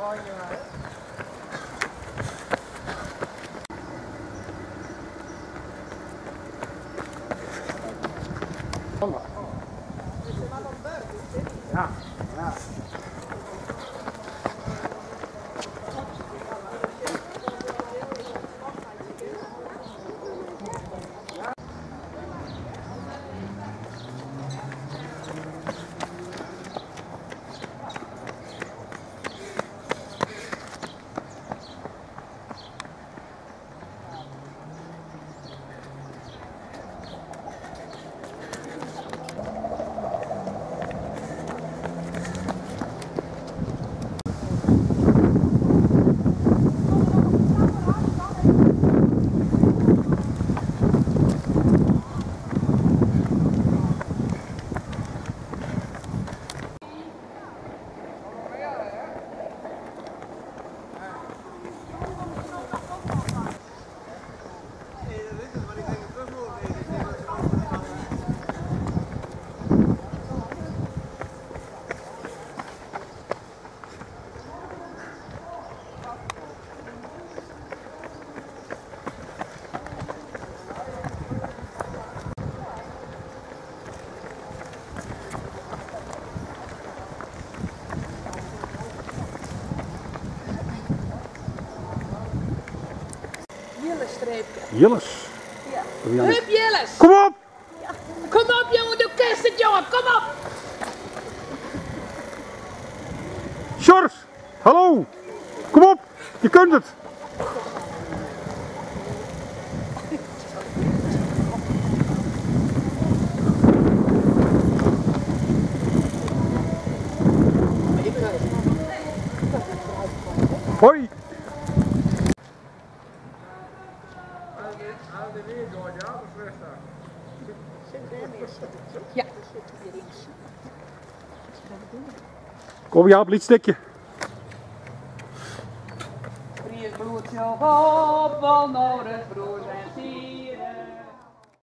Ja, ja. Jilles. Ja. Hup Jilles! Kom op! Ja. Kom op jongen, doe kist het jongen, kom op! Sjors, hallo! Kom op, je kunt het! Hoi! Ja. Kom Jaap, lietstikje. Vries bloed zo op, wel nodig broers en zie.